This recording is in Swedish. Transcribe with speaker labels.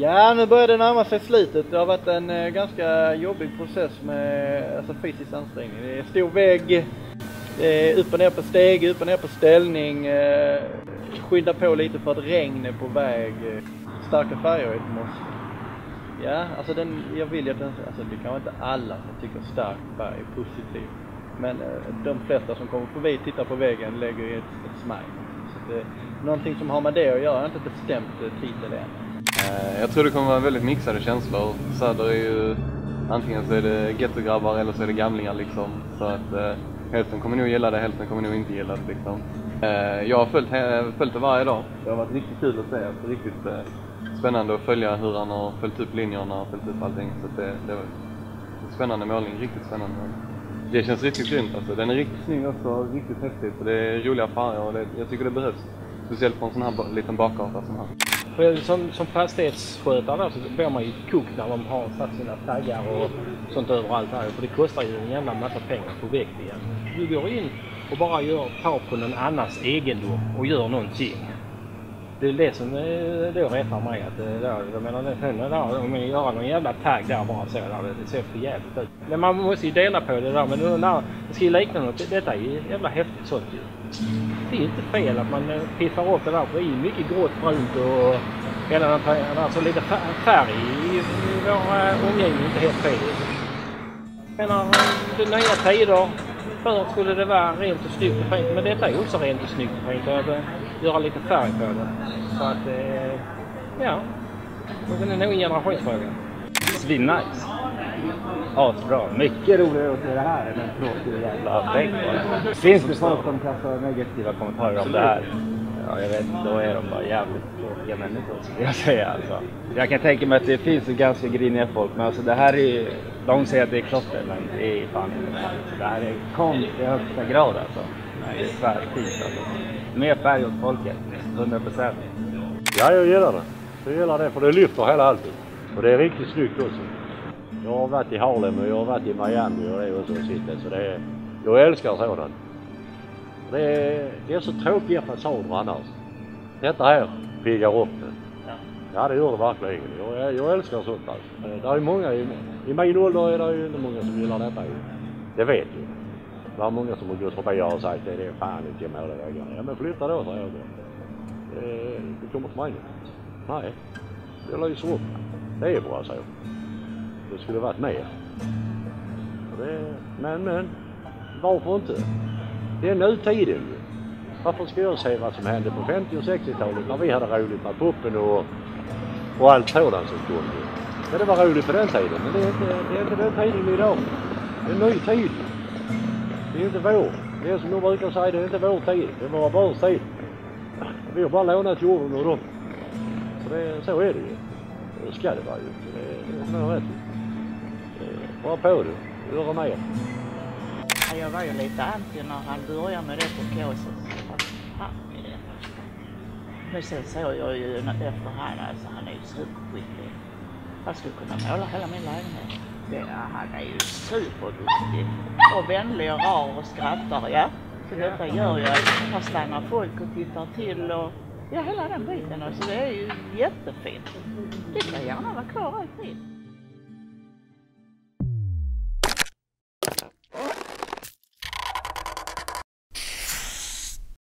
Speaker 1: Ja, nu börjar det närma sig slutet. Det har varit en ganska jobbig process med fysisk ansträngning. Det är stor vägg, upp och ner på steg, upp och ner på ställning. Skynda på lite för att regn är på väg. Starka färger i måste. Ja, jag vill ju att det kan vara inte alla som tycker stark färg är positiv. Men de flesta som kommer förbi tittar på väggen lägger ju ett smile. Så det är någonting som har med det att göra. Jag har inte bestämt titel än.
Speaker 2: Jag tror det kommer vara väldigt mixade känslor. Söder är ju, antingen så är det gettograbbar eller så är det gamlingar liksom. Så att hälften kommer nog gilla det, hälften kommer nog inte gilla det liksom. Jag har följt det varje dag. Det har varit riktigt kul att se. Alltså, riktigt spännande att följa hur han har följt upp linjerna och följt upp allting. Så det var en spännande målning, riktigt spännande. Det känns riktigt grymt alltså. Den är riktigt snygg också, riktigt häftigt. Och det är roliga färger och jag tycker det behövs. Speciellt på en sån här liten bakgata som här.
Speaker 3: Som fastighetsskötare så blir man ju kokt när de har satt sina taggar och sånt överallt här. För det kostar ju en jävla massa pengar på väg igen. Du går in och bara tar på någon annans egendom och gör någonting. Det är det som då retar mig. Jag menar, om man gör någon jävla tagg där bara så där, det ser för jävligt ut. Men man måste ju dela på det där, men nu när det ska ju likna något, detta är ju jävla häftigt sånt ju. Det är inte fel att man piffar upp det där, för det är mycket grått, brunt och alltså lite färg i vår omgivning, inte helt fel. Jag menar, det är nya tider. Förr skulle det vara rent och snyggt och fint, men detta är också rent och snyggt och fint. Att göra lite färg på det. Så att, ja, det är nog en generationsfråga.
Speaker 4: Svinnice. Asbra. Mycket roligare att se det här än en tråkig jävla vägg. Finns det folk som kastar negativa kommentarer om det här? Ja, jag vet inte, då är de bara jävligt tråkiga människor, skulle jag säga alltså. Jag kan tänka mig att det finns ganska griniga folk, men alltså det här är, de säger att det är klotter, men det är fan inte. Det här är konst i högsta grad alltså. Det är tvärfint alltså. Mer färg åt folket, 100%.
Speaker 5: Ja, jag gillar det. Jag gillar det, för det lyfter hela allting. Och det är riktigt snyggt också. Jag har varit i Harlem och jag har varit i Miami och det också sitter, så jag älskar sådant. Det är så tråkiga fasader annars. Detta här piggar upp det. Ja, det gör det verkligen. Jag älskar sånt alltså. Det är många, i min ålder är det ju inte många som gillar detta. Det vet ju. Det är många som har gått förbi och sagt det är fan inte jag målar väggarna. Ja, men flytta då, säger jag. Det kommer till mig. Nej, det lyser upp. Det är bra så. Det skulle varit mer. Men varför inte? Det är nutiden. Varför ska jag se vad som hände på 50- och 60-talet när vi hade roligt med puppen och allt sådant som kom. Ja, det var roligt på den tiden, men det är inte den tiden idag. Det är en ny tid. Det är inte vår. Det är som de brukar säga, det är inte vår tid. Det är våra barns tid. Vi har bara lånat jorden och dem. Så är det ju. Det ska det vara ju. Det är rätt. Bara på det. Göra mer.
Speaker 6: Jag var ju lite anti när han började med det på Kåses. Men sen såg jag ju efterhand, alltså han är ju superskicklig. Jag skulle kunna måla hela min lägenhet. Han är ju superduktig. Och vänlig och rar och skrattar, ja. Så detta gör ju att här stannar folk och tittar till och ja, hela den biten. Alltså det är ju jättefint. Det kan gärna vara kvar alltid.